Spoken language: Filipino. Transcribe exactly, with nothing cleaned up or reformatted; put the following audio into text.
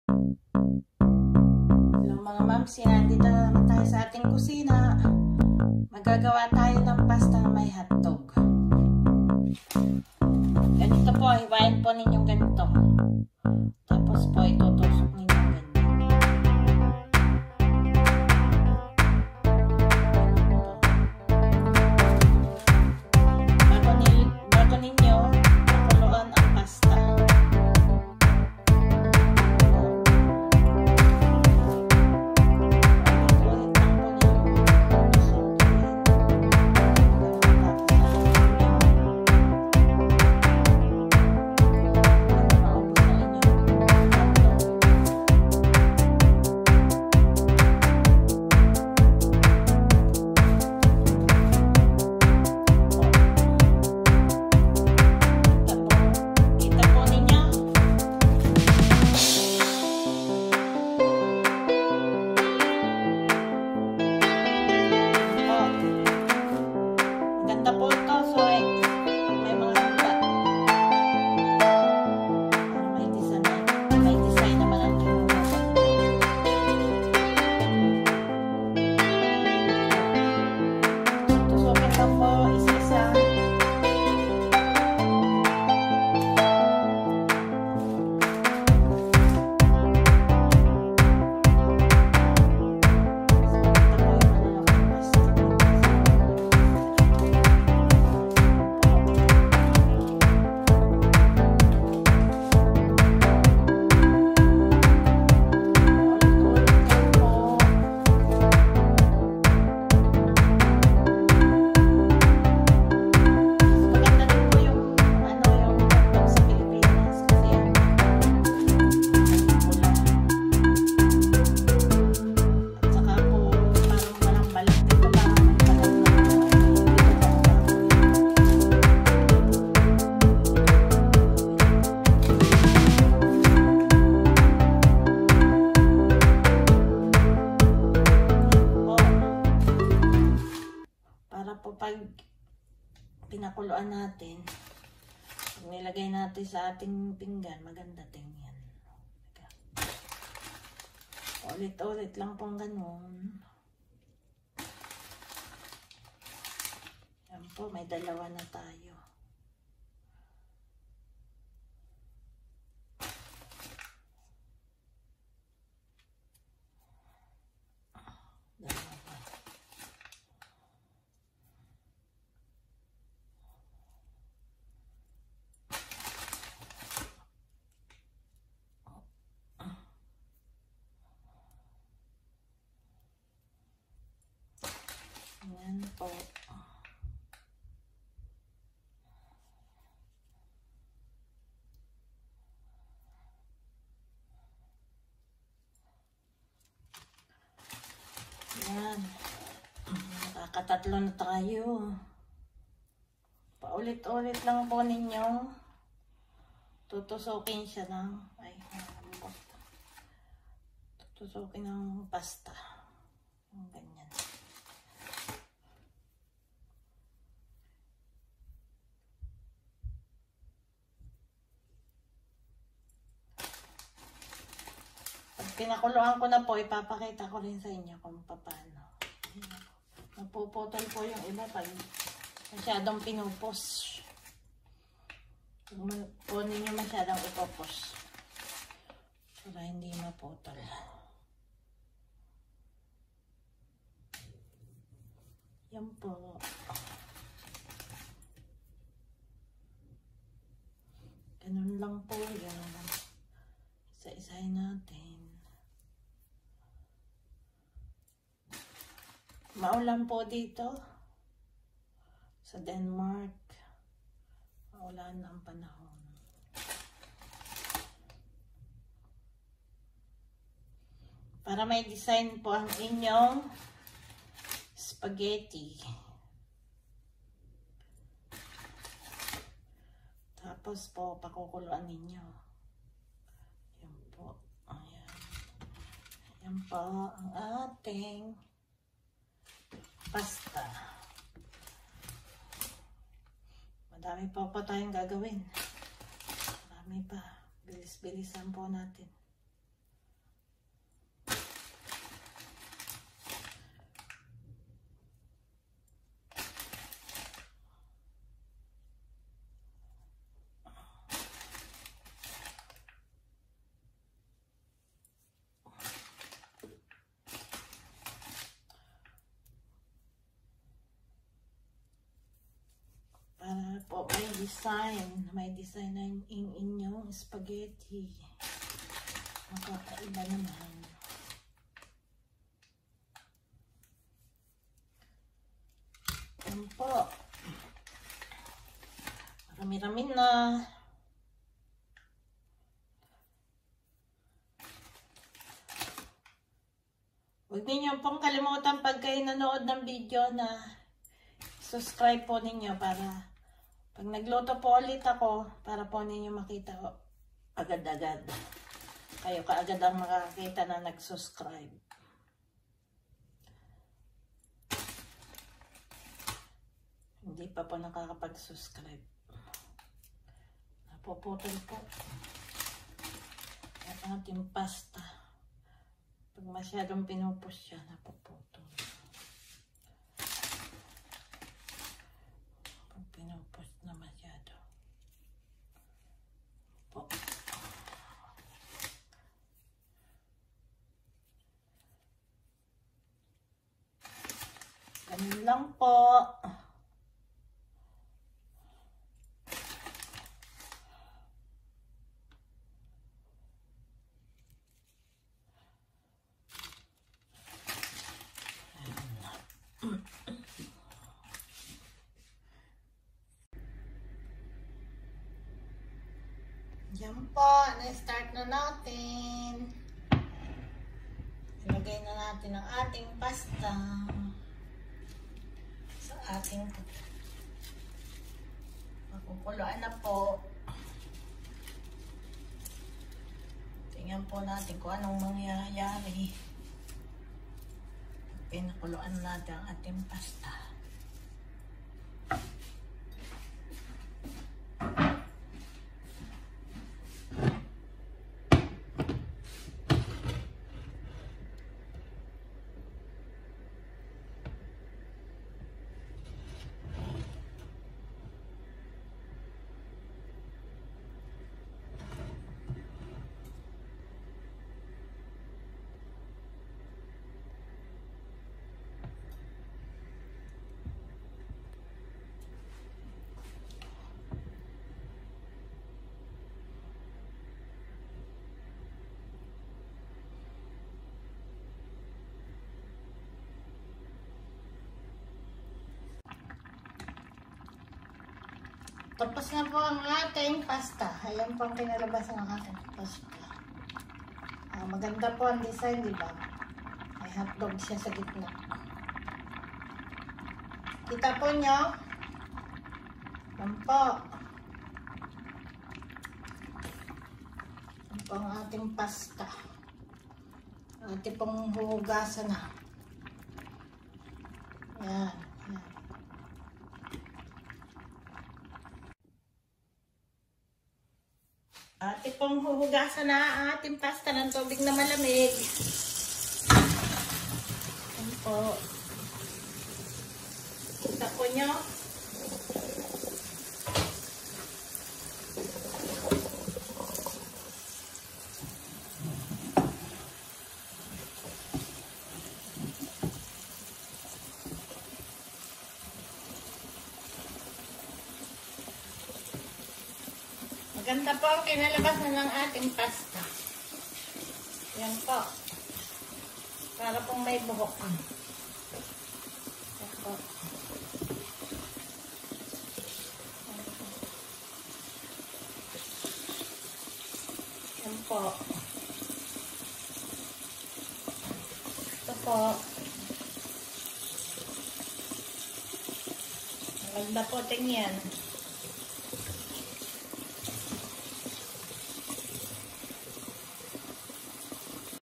Hello mga mamsi, nandito na naman tayo sa ating kusina. Magagawa tayo ng pasta na may hotdog. Ganito po, hiwain po ninyong ganito. Tapos po itutusok ninyong ganito. Bago, ni, bago ninyo pakuluan ang pasta. Pag pinakuluan natin, pag nilagay natin sa ating pinggan, maganda tingnan. Ulit-ulit lang pong ganun. Yan po, may dalawa na tayo. Yan po. Yan. Nakakatatlo na tayo. Paulit-ulit lang po ninyo. Tutusukin siya ng ay, tutusukin ng pasta. Ganyan. Pinakuluan ko na po, ipapakita ko rin sa inyo kung paano. Napuputol po yung iba pag masyadong pinupos. Kunin nyo masyadong ipopos para hindi maputol. Yan po. Ganun lang po yan. Isa-isahin natin. Maulan po dito sa Denmark. Maulan ang panahon. Para may design po ang inyong spaghetti. Tapos po pakukuluan ninyo. Yan po. Ayan. Yan po ang ating pasta. Madami pa pa tayong gagawin. Marami pa. Bilis-bilisan po natin. design. May design na yung inyong spaghetti. Makakaiba naman. Yan po. Marami-rami na. Huwag ninyo pong kalimutan pag kayo nanood ng video na subscribe po ninyo para pag nagluto po ulit ako, para po ninyo makita agad-agad. Kayo kaagad ang makakita na nag-subscribe. Hindi pa po nakakapag-subscribe. Napuputol po ang ating pasta. Pag masyadong pinupos siya, napuputol. Pag pinupos na masyado. Po. Ganun lang po. Yan po, na-start na natin. Ilagay na natin ang ating pasta sa ating makukuluan na po. Tingnan po natin kung anong mangyayari. Pinakuluan natin ang ating pasta. Tapos na po ang ating pasta. Ayan po ang pinalabas ng ating pasta. Ah, maganda po ang design, di ba? May hotdog siya sa gitna. Kita po nyo? Ayan po. Ayan po ang ating pasta. Ating pong huhugasan na. Ayan. Ate pong huhugasan na ang ating pasta ng tubig na malamig. Ayan po. Kita po nyo. Maganda po ang kinalabasan ng ating pasta. Yan po. Para pong may buhok. Yan po. Yan po. Ito po. Maganda po tingnan.